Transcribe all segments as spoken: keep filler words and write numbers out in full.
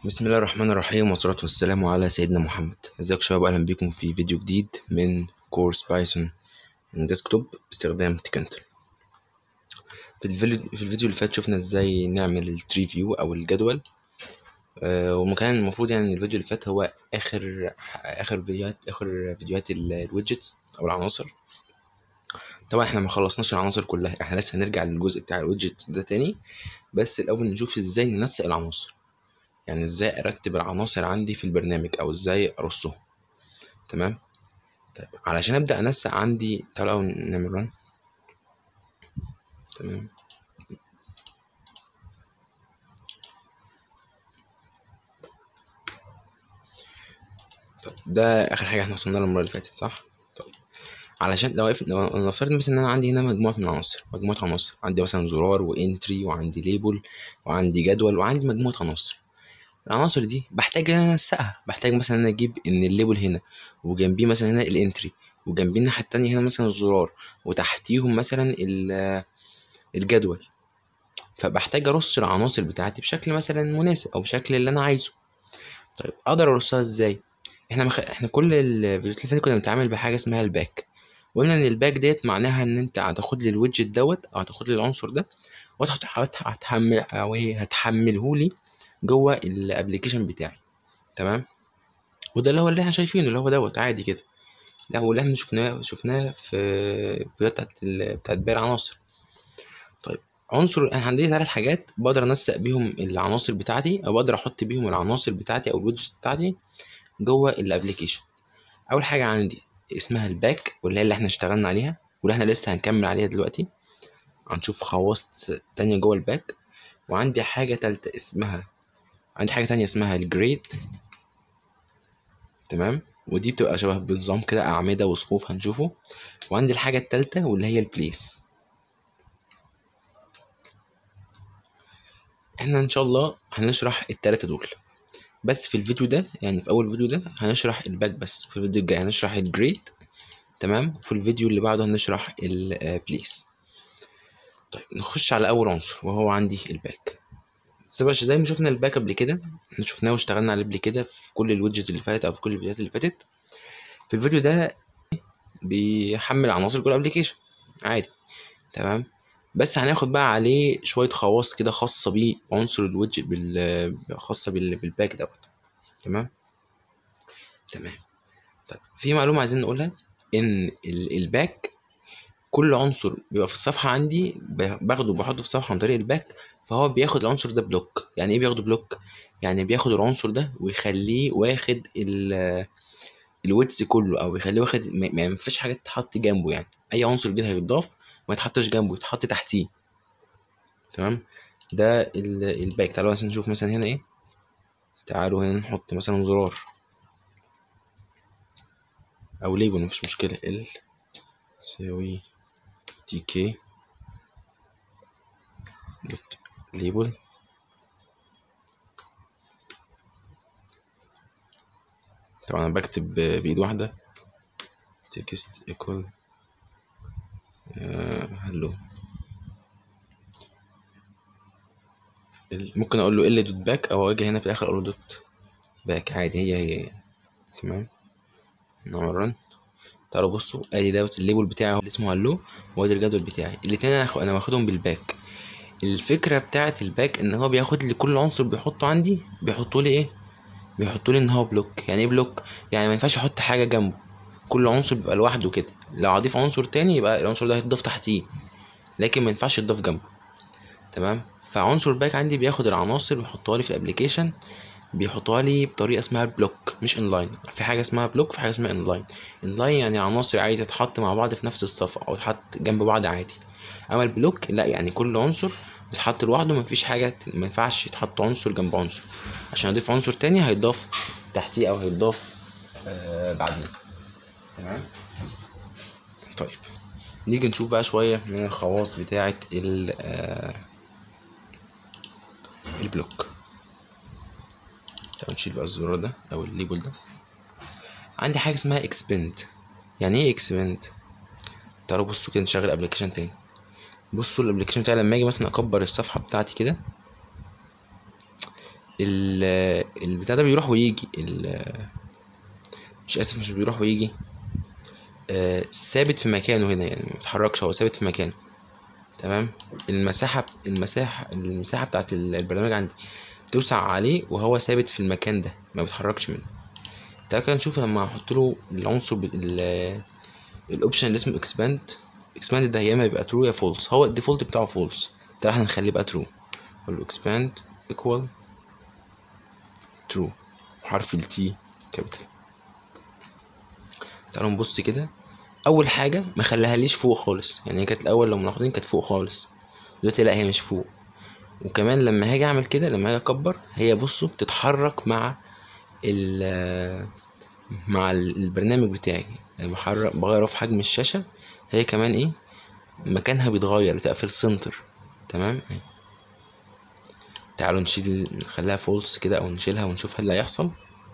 بسم الله الرحمن الرحيم والصلاة والسلام على سيدنا محمد. ازيكم يا شباب؟ اهلا بكم في فيديو جديد من كورس بايثون ديسكتوب باستخدام تكنتل. في الفيديو في الفيديو اللي فات شفنا ازاي نعمل التري فيو او الجدول. آه وكان المفروض يعني ان الفيديو اللي فات هو اخر اخر فيديوهات اخر فيديوهات الويدجتس او العناصر. طبعا احنا ما خلصناش العناصر كلها، احنا لسه هنرجع للجزء بتاع الويدجتس ده تاني، بس الاول نشوف ازاي ننسق العناصر، يعني ازاي ارتب العناصر عندي في البرنامج او ازاي ارصهم. تمام. طيب علشان ابدا انسق عندي، تعالوا نعمل رن. تمام. طيب ده اخر حاجه احنا وصلنا لها المره اللي فاتت، صح؟ طيب علشان لو وقف- لو نفترض مثلا ان انا عندي هنا مجموعه من العناصر، مجموعه عناصر عندي مثلا زرار وانتري وعندي ليبل وعندي جدول وعندي مجموعه عناصر. العناصر دي بحتاج ان انا انسقها، بحتاج مثلا ان انا اجيب ان الليبل هنا وجنبيه مثلا هنا الانتري وجنبيه الناحيه التانيه هنا مثلا الزرار وتحتيهم مثلا ال- الجدول. فبحتاج ارص العناصر بتاعتي بشكل مثلا مناسب او بشكل اللي انا عايزه. طيب اقدر ارصها ازاي؟ احنا مخ... احنا كل الفيديوهات اللي فاتت كنا بنتعامل بحاجه اسمها الباك. وقلنا ان الباك ديت معناها ان انت هتاخد لي الويدجت دوت او هتاخد لي العنصر ده وهتحمل او ايه هتحمله لي جوه الابلكيشن بتاعي. تمام. وده اللي هو اللي احنا شايفينه اللي هو دوت عادي كده. لا، هو اللي احنا شفناه شفناه في الفيديوهات بتاعت ال... بتاعت باقي العناصر. طيب عنصر، انا عندي ثلاث حاجات بقدر انسق بيهم العناصر بتاعتي او بقدر احط بيهم العناصر بتاعتي او الويدجتس بتاعتي جوه الابلكيشن. اول حاجه عندي اسمها الباك، واللي هي اللي احنا اشتغلنا عليها واللي احنا لسه هنكمل عليها دلوقتي، هنشوف خواص تانية جوه الباك. وعندي حاجه تالتة اسمها عندي حاجه تانية اسمها الجريد. تمام. ودي بتبقى شبه بنظام كده اعمده وصفوف هنشوفه. وعندي الحاجه التالتة واللي هي البليس. احنا ان شاء الله هنشرح التلاتة دول بس في الفيديو ده، يعني في اول فيديو ده هنشرح الباك بس، في الفيديو الجاي هنشرح الجريد. تمام. وفي الفيديو اللي بعده هنشرح البليس. طيب نخش على اول عنصر وهو عندي الباك. بس زي ما شفنا الباك قبل كده، احنا شفناه واشتغلنا عليه قبل كده في كل الويدجز اللي فاتت او في كل الفيديوهات اللي فاتت. في الفيديو ده بيحمل عناصر جوه الابلكيشن عادي. تمام. بس هناخد بقى عليه شويه خواص كده خاصه بعنصر الويدج بال خاصه بال- بالباك دوت. تمام. تمام. طيب في معلومه عايزين نقولها، ان ال- الباك كل عنصر بيبقى في الصفحه عندي ب- باخده بحطه في الصفحه عن طريق الباك. فهو بياخد العنصر ده بلوك. يعني ايه بياخده بلوك؟ يعني بياخد العنصر ده ويخليه واخد ال- الويتس كله، او يخليه واخد ما ما ينفعش حاجه تتحط جنبه، يعني اي عنصر جديد هيتضاف ما يتحطش جنبه، يتحط تحتيه. تمام. ده ال- الباك. تعالوا مثلا نشوف مثلا هنا ايه. تعالوا هنا نحط مثلا زرار او ليبل، مفيش مشكله. ال تساوي تي كي دوت ليبل. طبعا انا بكتب بايد واحده. تكست ايكوال هلو. ممكن اقول له ال دوت باك او اجي هنا في الاخر اقول له دوت باك عادي، هي هي يعني. تمام. نعمل رن. تعالوا بصوا، ادي دوت الليبل بتاعي اللي اسمه هلو، وادي الجدول بتاعي الاتنين انا انا واخدهم بالباك. الفكره بتاعه الباك ان هو بياخد لي كل عنصر بيحطه عندي، بيحطه لي ايه بيحطه لي ان هو بلوك. يعني ايه بلوك؟ يعني ما ينفعش احط حاجه جنبه، كل عنصر بيبقى لوحده كده. لو هضيف عنصر تاني يبقى العنصر ده هيتضاف تحتيه، لكن ما ينفعش يتضاف جنبه. تمام. فعنصر باك عندي بياخد العناصر ويحطها لي في الابلكيشن، بيحطها لي بطريقه اسمها بلوك مش انلاين. في حاجه اسمها بلوك، في حاجه اسمها انلاين. انلاين يعني عناصر عايزه تتحط مع بعض في نفس الصفحه او تتحط جنب بعض عادي. اما البلوك لا، يعني كل عنصر بيتحط لوحده، مفيش حاجه، ما ينفعش يتحط عنصر جنب عنصر. عشان اضيف عنصر تاني هيتضاف تحتيه او هيتضاف آه بعدين. تمام. طيب نيجي نشوف بقى شويه من الخواص بتاعه آه البلوك. تعالوا نشيل بقى الزرار ده او الليبل ده. عندي حاجه اسمها اكسبند. يعني ايه اكسبند؟ تعالوا بصوا كده نشغل ابلكيشن تاني. بصوا الابلكيشن بتاعي لما اجي مثلا اكبر الصفحه بتاعتي كده، ال- البتاع ده بيروح ويجي مش اسف مش بيروح ويجي، آه، ثابت في مكانه هنا، يعني ما بيتحركش، هو ثابت في مكانه. تمام. المساحة المساحة المساحة بتاعت البرنامج عندي توسع عليه وهو ثابت في المكان ده ما بيتحركش منه. تعالى كده نشوف لما احط له العنصر الاوبشن اللي اسمه اكسباند. اكسباند ده يا اما يبقى ترو يا فولس، هو الديفولت بتاعه فولس. تعالى احنا نخليه يبقى ترو. اقول له اكسباند ايكوال ترو، حرف التي كابيتال. تعالوا نبص كده. اول حاجه ما خليهاليش فوق خالص، يعني هي كانت الاول لو ملاحظين كانت فوق خالص، دلوقتي لا هي مش فوق. وكمان لما هاجي اعمل كده، لما هاجي اكبر، هي بصوا بتتحرك مع ال مع البرنامج بتاعي. يعني بحرك بغير في حجم الشاشه، هي كمان ايه مكانها بيتغير، بتبقى في السنتر. تمام. تعالوا نشيل نخليها فولس كده او نشيلها ونشوف ايه اللي هيحصل.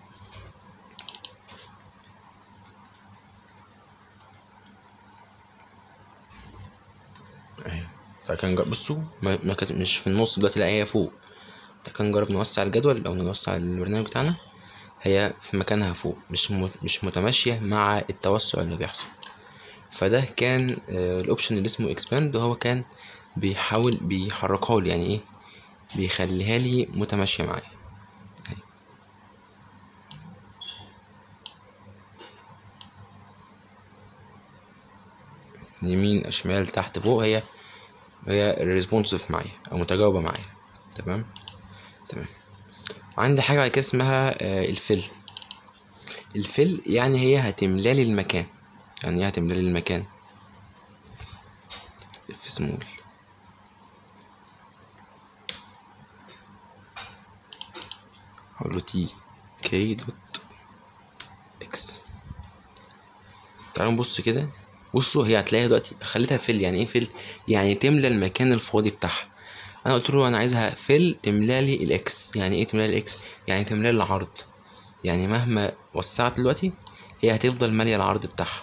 اهي. تعالى كده نجرب. بصوا ما ما كانت مش في النص دلوقتي، لا هي فوق. تعالى كده نجرب نوسع الجدول او نوسع البرنامج بتاعنا. هي في مكانها فوق، مش مش متماشية مع التوسع اللي بيحصل. فده كان الاوبشن اللي اسمه expand، وهو كان بيحاول بيحركها لي، يعني ايه بيخليها لي متماشية معايا. يمين شمال تحت فوق، هي هي ريسبونسيف معايا او متجاوبة معايا. تمام. تمام. عندي حاجة بعد كده اسمها الفل. الفل يعني هي هتملى لي المكان. يعني ايه هتملى لي المكان؟ في سمول. هقول له تي كي دوت اكس. تعالوا نبص كده. بصوا هي هتلاقيها دلوقتي خليتها فل. يعني ايه فل؟ يعني تملى المكان الفاضي بتاعها. انا قلت له انا عايزها فل تملى لي الاكس. يعني ايه تملى لي الاكس؟ يعني تملى لي العرض. يعني مهما وسعت دلوقتي هي هتفضل ماليه العرض بتاعها.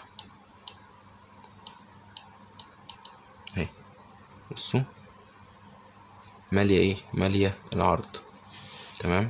اهي بصوا ماليه ايه؟ ماليه العرض. تمام.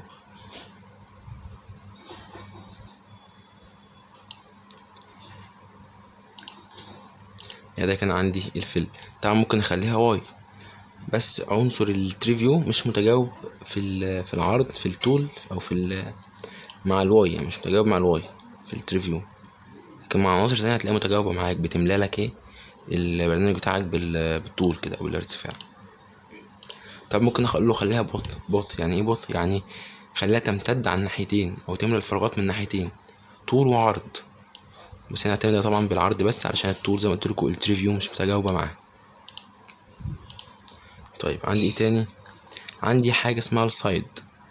يعني ده كان عندي الفل. طبعا ممكن اخليها واي، بس عنصر التريفيو مش متجاوب في في العرض في الطول او في مع الواي، يعني مش متجاوب مع الواي في التريفيو. لكن مع عناصر تانية هتلاقيها متجاوبة معاك، بتملى لك ايه البرنامج بتاعك بالطول كده او بالارتفاع. طب ممكن اقول له خليها بوت. بوت يعني ايه بوت؟ يعني خليها تمتد عن ناحيتين او تملى الفراغات من ناحيتين، طول وعرض. بس انا هعتمد طبعا بالعرض بس، علشان الطول زي ما قلت لكم التريفيو مش متجاوبة معاه. طيب عندي ايه تاني؟ عندي حاجة اسمها السايد.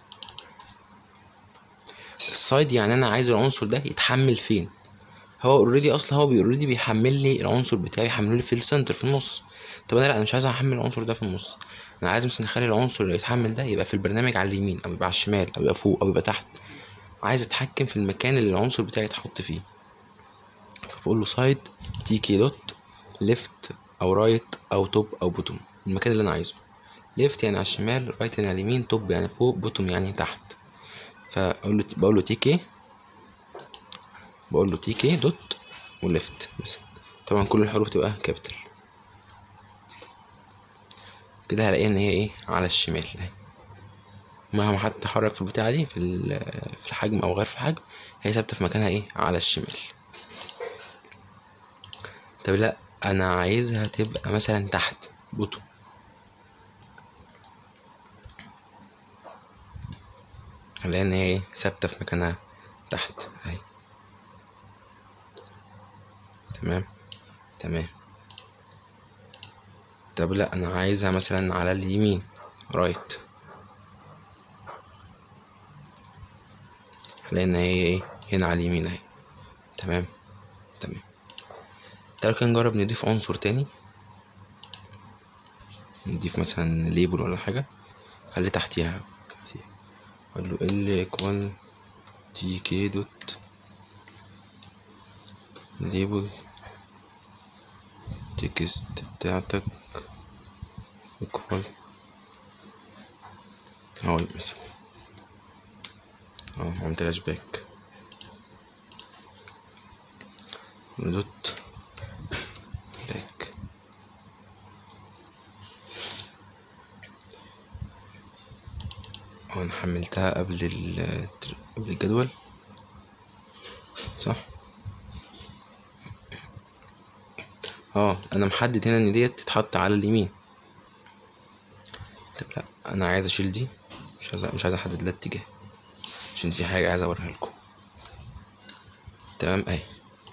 السايد يعني انا عايز العنصر ده يتحمل فين. هو اوريدي اصلا هو اوريدي بيحمل لي العنصر بتاعي، يحمله لي في السنتر في النص. طب انا لا، انا مش عايز احمل العنصر ده في النص. انا عايز مثلا اخلي العنصر اللي يتحمل ده يبقى في البرنامج على اليمين، او يبقى على الشمال، او يبقى فوق، او يبقى تحت. عايز اتحكم في المكان اللي العنصر بتاعي يتحط فيه. فبقول له سايد تي كي دوت ليفت او رايت او توب او بوتوم، المكان اللي انا عايزه. ليفت يعني على الشمال، رايت يعني على اليمين، توب يعني فوق، بوتوم يعني تحت. فاقول له بقول له تي كي بقول له تي كي دوت وليفت مثلا. طبعا كل الحروف تبقى كابيتال. كده هلاقيها ان هي ايه على الشمال اهي. مهما حد تحرك في البتاعه دي في في الحجم او غير في الحجم، هي ثابته في مكانها ايه على الشمال. طب لا انا عايزها تبقى مثلا تحت بوتو. هلاقي ان هي ايه ثابته في مكانها تحت اهي. تمام. تمام. طب لا انا عايزها مثلا على اليمين رايت. هلاقي ان هي ايه هنا على اليمين اهي. تمام. تمام. تعالوا كده نجرب نضيف عنصر تاني. نضيف مثلا ليبل ولا حاجه، خلي تحتيها. اقول له ال ايكوال تي كي دوت ليبل تكست بتاعتك ايكوال هاي مثلا. اه معملتلهاش باك دوت باك. اه انا حملتها قبل ال قبل الجدول صح. اه انا محدد هنا ان ديت تتحط على اليمين. طب لا انا عايز اشيل دي، مش عايز مش عايز احدد لها اتجاه عشان في حاجه عايز اوريها لكم. تمام اهي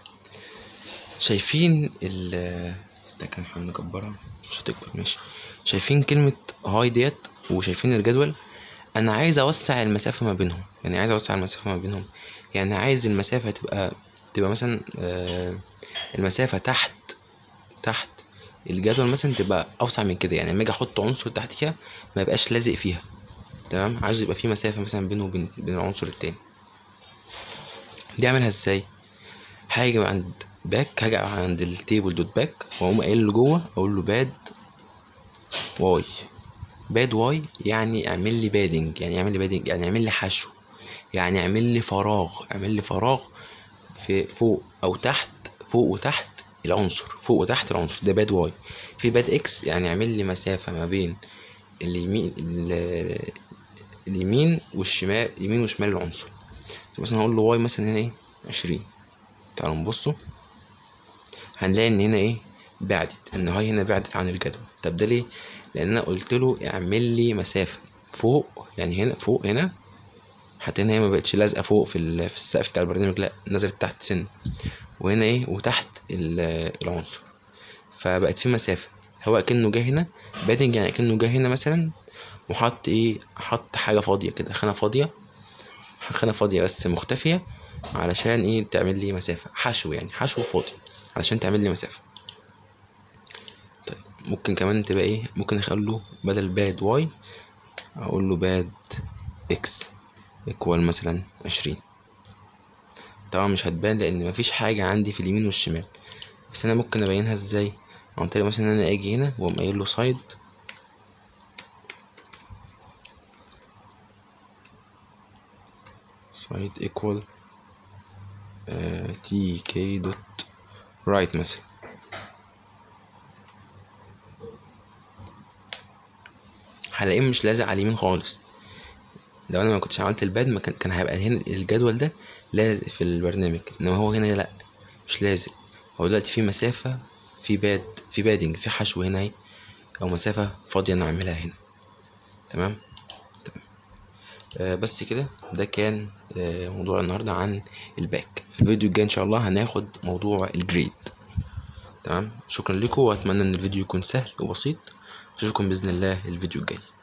شايفين ال ده كان احنا نكبرها مش هتكبر ماشي. شايفين كلمه هاي ديت وشايفين الجدول. انا عايز اوسع المسافه ما بينهم، يعني عايز اوسع المسافه ما بينهم يعني عايز المسافه تبقى تبقى مثلا آه المسافه تحت تحت الجدول مثلا تبقى اوسع من كده، يعني لما اجي احط عنصر تحت كده ما يبقاش لازق فيها. تمام عايز يبقى في مسافه مثلا بينه وبين بين العنصر التاني. دي اعملها ازاي؟ هاجي عند باك، هاجي عند التيبل دوت باك واقوم قايل له جوه اقول له باد واي. باد واي يعني اعمل لي بادنج، يعني اعمل لي بادنج يعني اعمل لي حشو، يعني اعمل لي فراغ، اعمل لي فراغ في فوق او تحت، فوق وتحت العنصر، فوق وتحت العنصر ده باد واي. في باد اكس يعني اعمل لي مسافه ما بين اليمين اليمين والشمال، يمين وشمال العنصر. مثلا هقول له واي مثلا هنا ايه عشرين. تعالوا نبصوا هنلاقي ان هنا ايه بعدت، ان هاي هنا بعدت عن الجدول. طب ده ليه؟ لان انا قلت له اعمل لي مسافه فوق، يعني هنا فوق هنا حتى هنا هي ما بقتش لازقه فوق في في السقف بتاع البرنامج، لا نزلت تحت سن، وهنا ايه وتحت العنصر، فبقت في مسافه. هو كأنه جه هنا بادنج، يعني كأنه جه هنا مثلا وحط ايه حط حاجه فاضيه كده، خانه فاضيه خانه فاضيه بس مختفيه علشان ايه تعمل لي مسافه، حشو يعني حشو فاضي علشان تعمل لي مسافه. طيب ممكن كمان تبقى ايه، ممكن اخلي له بدل باد واي اقول له باد اكس ايكوال مثلا عشرين. طبعا مش هتبان لان مفيش حاجه عندي في اليمين والشمال، بس انا ممكن ابينها ازاي؟ عن طريق مثلا ان انا اجي هنا واقوم قايل له سايد سايد ايكوال تي كي دوت رايت مثلا. هلاقيه مش لازق على اليمين خالص. لو انا ما كنتش عملت الباد ما كان كان هيبقى هنا الجدول ده لازق في البرنامج، انما هو هنا لا مش لازق. هو دلوقتي في مسافه في باد في بادنج في حشو هنا اهي، او مسافه فاضيه انا اعملها هنا. تمام تمام آه بس كده ده كان آه موضوع النهارده عن الباك. في الفيديو الجاي ان شاء الله هناخد موضوع الجريد. تمام شكرا لكم واتمنى ان الفيديو يكون سهل وبسيط. اشوفكم باذن الله الفيديو الجاي.